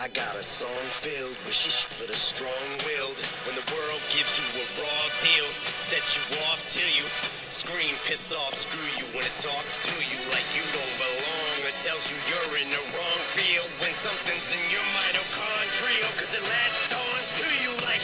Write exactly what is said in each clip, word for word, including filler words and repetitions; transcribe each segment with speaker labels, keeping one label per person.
Speaker 1: I got a song filled with shit for the strong-willed. When the world gives you a raw deal, it sets you off till you scream, piss off, screw you when it talks to you like you don't belong, or tells you you're in the wrong field when something's in your mitochondrial, cause it latched on to you like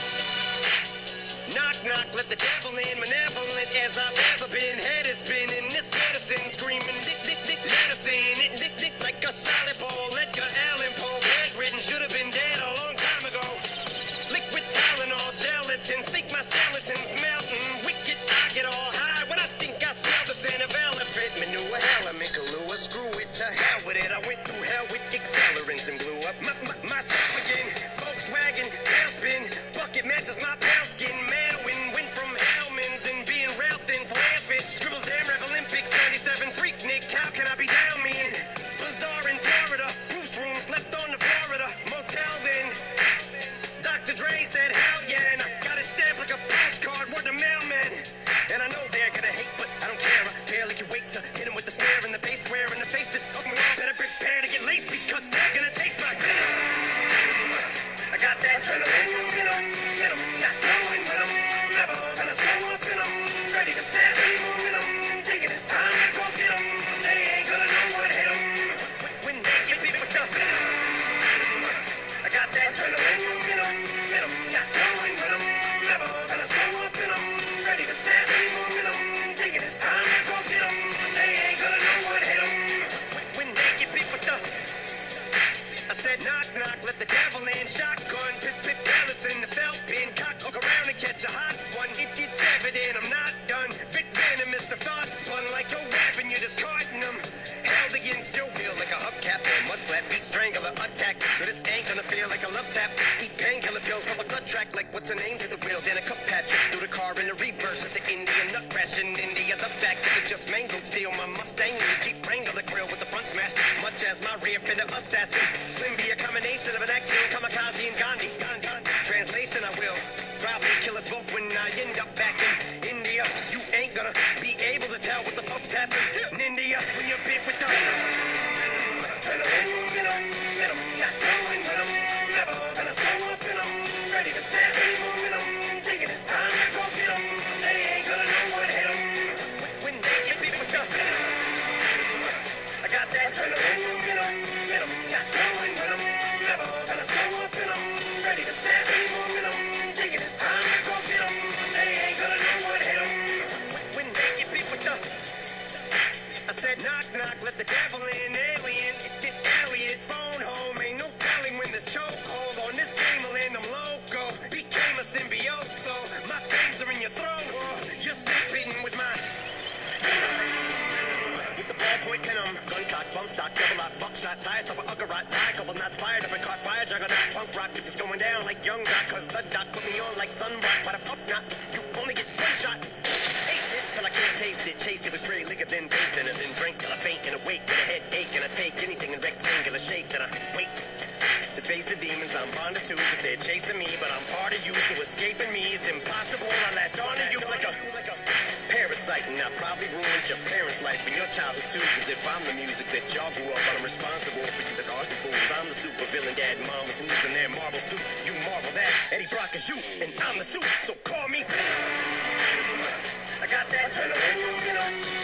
Speaker 1: knock knock, let the devil in, malevolent as I've ever been, head is spinning, this medicine screaming dick dick dick medicine, it dick dick like a solid ball, Edgar Allan Poe, bedridden, should have been dead a long time ago. Liquid Tylenol, gelatin, think my skeleton's melting, wicked, I get all high when I think I smell the scent of elephant manure, element Kahlua, screw it, to hell with it, I went through hell with accelerants and blew up my, my, myself again, Volkswagen, tailspin, bucket matches my pale skin, Manwin, went from Hellman's and being rail thin, fish, scribbles, ham, rap, Olympics, ninety-seven, freak Nick, how can I be down mean, bazaar in Florida, Bruce room, slept on the Florida, motel then, Doctor Dre said hell yeah, and I got it stamped like a postcard, word to mailman, and I know they're gonna hate, but I don't care, I barely can wait to hit him with the snare and the bass square in the face, this fucking world better prepare to get laced, because they're gonna taste my venom. I got that adrenaline, venom, venom, not knowing when I'm never gonna slow up in 'em, ready to snap any momentum, thinking it's time to go get 'em, they ain't gonna know what hit 'em, when they get beat with the venom. I got that adrenaline, venom, venom, not knowing when I'm never gonna slow up in 'em, ready to snap any momentum, thinking it's time to go get 'em, they ain't gonna know what hit 'em, when they get beat with the. I said knock knock, let the devil in, shotgun, pip pip pellets in the felt bin, cock, look around and catch a hot one, it, it's evident I'm not done, bit venomous, the thoughts spun like you're rapping, you're discarding them, held against your will like a hubcap, or mud flat, beat strangler, attack, so this ain't gonna feel like a love tap, eat painkiller pills from a blood track, like what's her name's at the wheel, then a cup patch, through the car in the reverse at the Indian nut crash in India, the back of the just mangled steel, my Mustang in the Jeep Wrangler grill with the front smashed, much as my rear fender assassin, Slim be a combination of an action, kamikaze and Gandhi, translation I will probably kill us both when I end up back in India, you ain't gonna be able to tell what the fuck's happened in India, when you're bit with the adrenaline, venom, venom, not knowing when I'm never gonna slow up in 'em, ready to snap any momentum, thinking it's time to go get 'em, they ain't gonna know what hit 'em, when they get bit with the I got that adrenaline, venom, venom, not knowing when I'm never gonna slow up in 'em, ready to snap any momentum, thinking it's time to go get 'em, they ain't gonna know what hit 'em, when they get bit with the I said knock knock, let the devil in, alien, it did Elliot, phone home, ain't no telling when this chokehold on this game will end, I'm loco, became a symbiote, so my fangs are in your throat, or you're spitting with my with the ballpoint venom, gun cock, bump stock, double lock, buckshot, tie, top of Uggarot, tie, couple knots fired up and caught fire, juggernaut, punk rock, bitches going down like young jock, cause the doc put me on like sunrock, why the fuck not, you only get one shot, H-ish till I can't taste it, chased it with stray liquor, then bathed in it, then drank till I faint and awake, with a headache, and I take anything in rectangular shape, then I wait to face the demons I'm bonded to, cause they're chasing me, but I'm part of you, so escaping me is impossible, I latch on to you like a, like a parasite, and I probably ruined your parents' life and your childhood too, cause if I'm the music that y'all grew up on, I'm responsible for you, the cause the fools, I'm the super villain, dad and mom was losing their marbles too, you marvel that, Eddie Brock is you, and I'm the suit, so call me I got that adrenaline, you know.